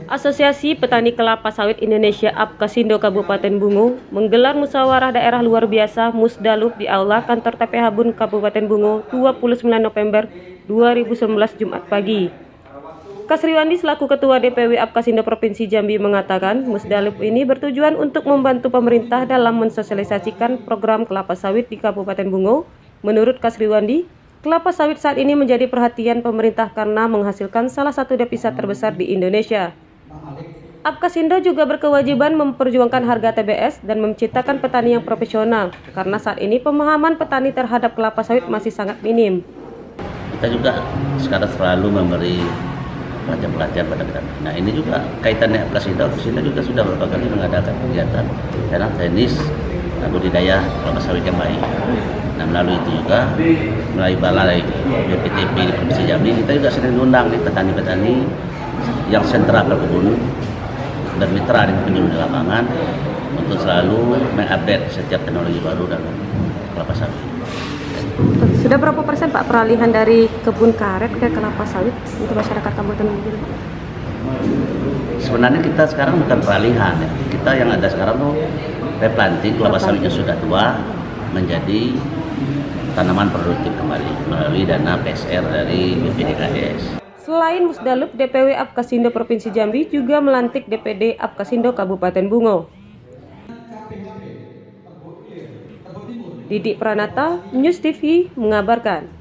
Asosiasi Petani Kelapa Sawit Indonesia Apkasindo Kabupaten Bungo menggelar musyawarah daerah luar biasa Musdalub di Aula Kantor TPH BUN Kabupaten Bungo 29 November 2019 Jumat pagi. Kasriwandi selaku Ketua DPW Apkasindo Provinsi Jambi mengatakan Musdalub ini bertujuan untuk membantu pemerintah dalam mensosialisasikan program kelapa sawit di Kabupaten Bungo. Menurut Kasriwandi, kelapa sawit saat ini menjadi perhatian pemerintah karena menghasilkan salah satu devisa terbesar di Indonesia. Apkasindo juga berkewajiban memperjuangkan harga TBS dan menciptakan petani yang profesional karena saat ini pemahaman petani terhadap kelapa sawit masih sangat minim. Kita juga sekarang selalu memberi pelatihan pada petani. Nah ini juga kaitannya Apkasindo juga sudah beberapa kali mengadakan kegiatan dalam teknis budidaya kelapa sawit yang baik. Nah melalui itu juga melalui balai BPTP di Provinsi Jambi kita juga sering mengundang nih petani-petani yang sentra kebun bermitra dengan penyuluh di lapangan untuk selalu mengupdate setiap teknologi baru dalam kelapa sawit. Sudah berapa persen Pak peralihan dari kebun karet ke kelapa sawit untuk masyarakat Kabupaten Bungo? Sebenarnya kita sekarang bukan peralihan ya. Kita yang ada sekarang tuh replanting kelapa sawit yang sudah tua menjadi tanaman produktif kembali melalui dana PSR dari BPDKS. Selain Musdalub, DPW Apkasindo Provinsi Jambi juga melantik DPD Apkasindo Kabupaten Bungo. Didik Pranata, News TV mengabarkan.